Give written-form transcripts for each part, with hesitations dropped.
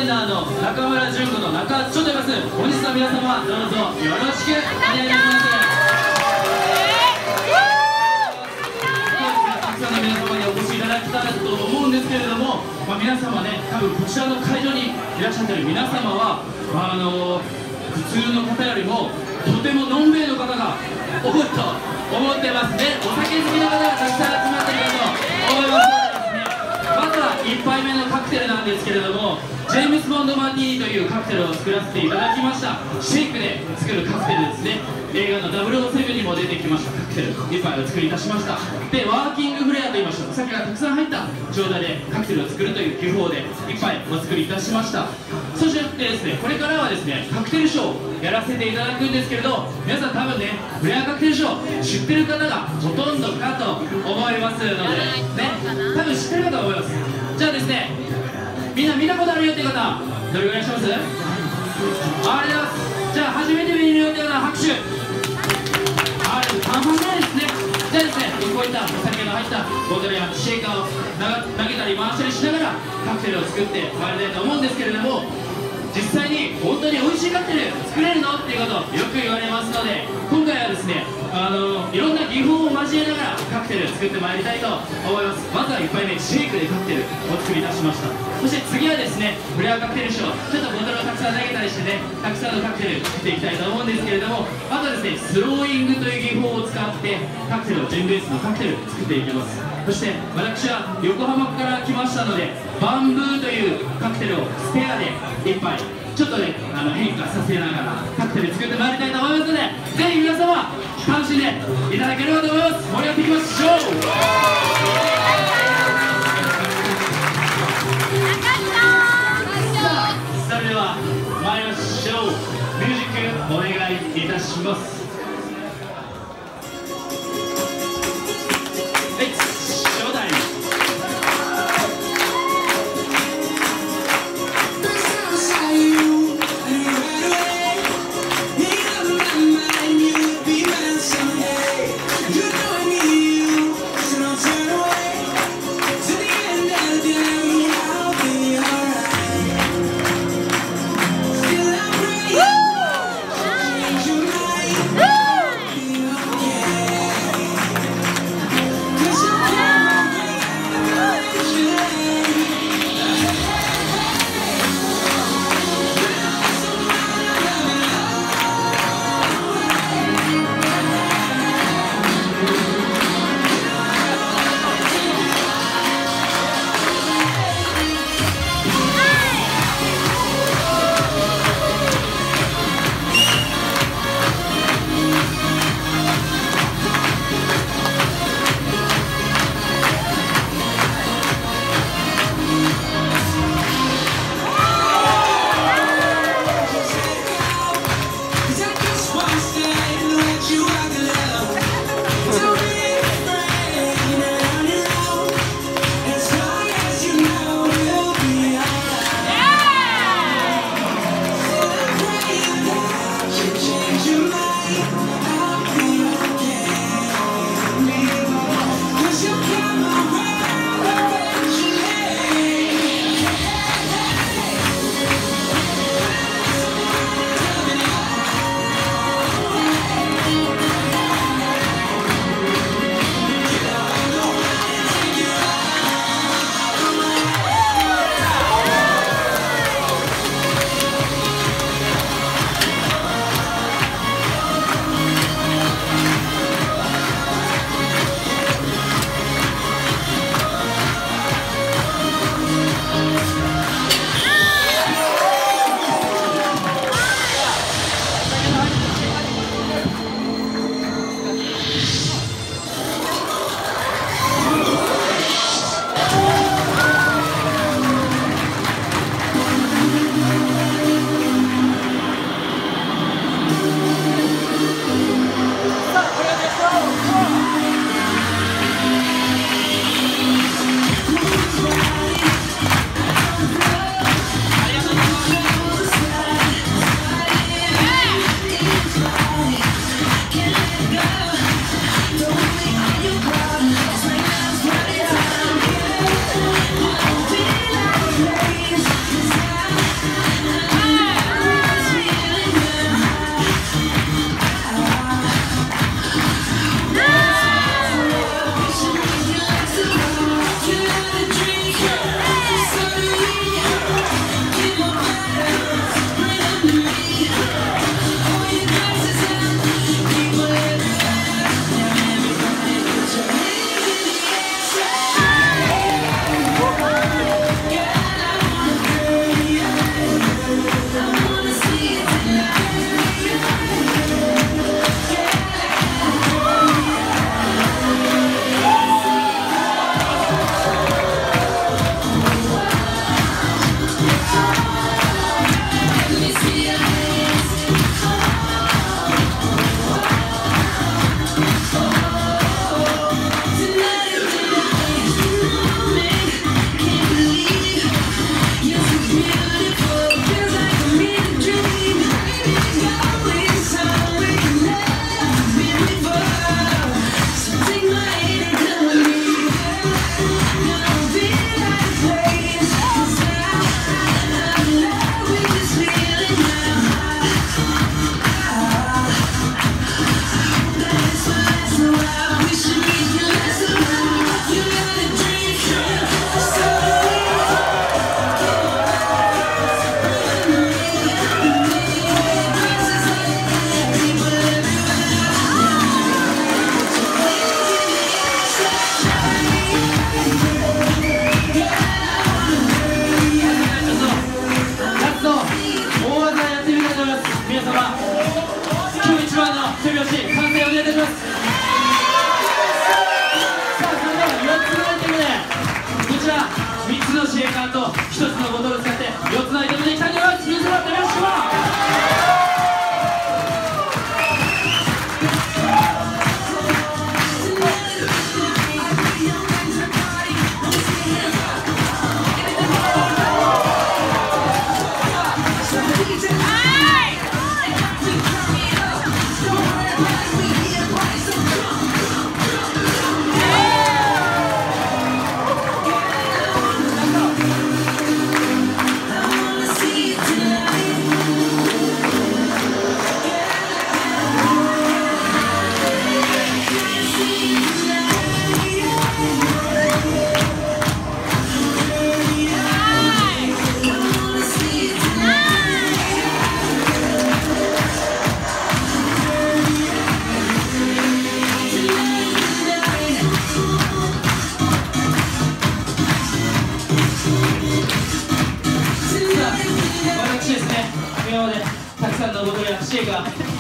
テナーの中村純子の中ちょっといます。本日は皆様どうぞよろしくお願いいたします。たくさんの皆様にお越しいただきたいと思うんですけれども、皆様ね、多分こちらの会場にいらっしゃってる皆様は普通の方よりもとてものんべいの方が多いと思ってますね。お酒好きな方がたくさん集まっているかと思いますのでですね、まずは1杯目のカクテルなんですけれども、ジェームス・ボンド・マティーニというカクテルを作らせていただきました。シェイクで作るカクテルですね。映画の007にも出てきましたカクテル1杯を作り出しました。で、ワーキングフレアといいましたお酒がたくさん入った状態でカクテルを作るという技法で1杯お作りいたしました。そしてですね、これからはですね、カクテルショーをやらせていただくんですけれど、皆さん多分ね、フレアカクテルショー知ってる方がほとんどかと思いますのでね、多分知ってるかと思います。じゃあですね、みんな見たことあるよっていう方どれぐらいいらっしゃいます？ありがとうございます。じゃあ初めて見るよっていう方は拍手。半々ぐらいですね。じゃあですね、こういったお酒の入ったボトルやシェイカーを投げたり回したりしながらカクテルを作ってまいりたいと思うんですけれども、実際に本当に美味しいカクテル作れるのっていうことをよく言われますので、今回はですね、いろんな技法を交えながらカクテルを作ってまいりたいと思います。まずは1杯目シェイクでカクテルを作り出しました。そして次はですね、フレアカクテルショー、ちょっとボトルをたくさん投げたりしてね、たくさんのカクテル作っていきたいと思うんですけれども、あとはですね、スローイングという技法を使ってカクテルをジンベースのカクテル作っていきます。そして私は横浜から来ましたので、バンブーというカクテルをスペアで1杯ちょっとね、変化させながらカクテル作ってまいりたいと思いますので、ぜひ皆様楽しんでいただければと思います。盛り上がっていきましょう。さあ、それでは参りましょう。ミュージックお願いいたします。はい、ショータイム。 Woo!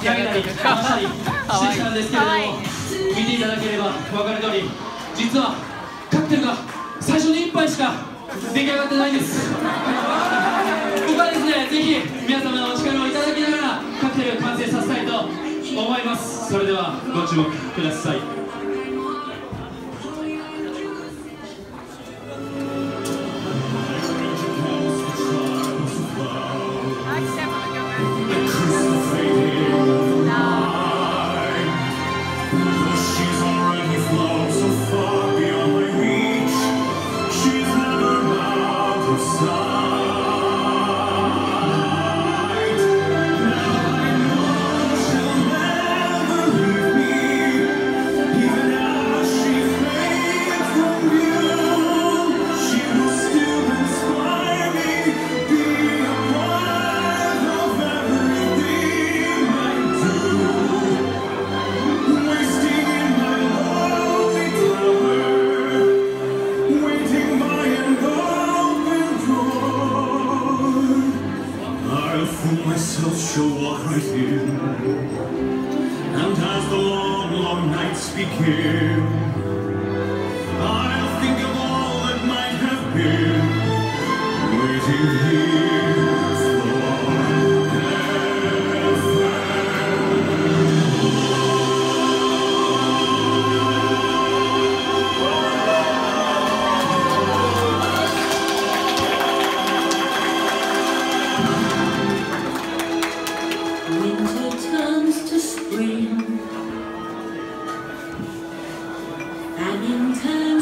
投げたり回したりしてきたんですけれども、見ていただければ分かる通り、実はカクテルが最初に1杯しか出来上がってないんです。ここはですね、ぜひ皆様のお力をいただきながらカクテル完成させたいと思います。それではご注目ください。 She'll walk right in, and as the long, long nights begin, I'll think of all that might have been, waiting here forever. Winter turns to spring, and in turn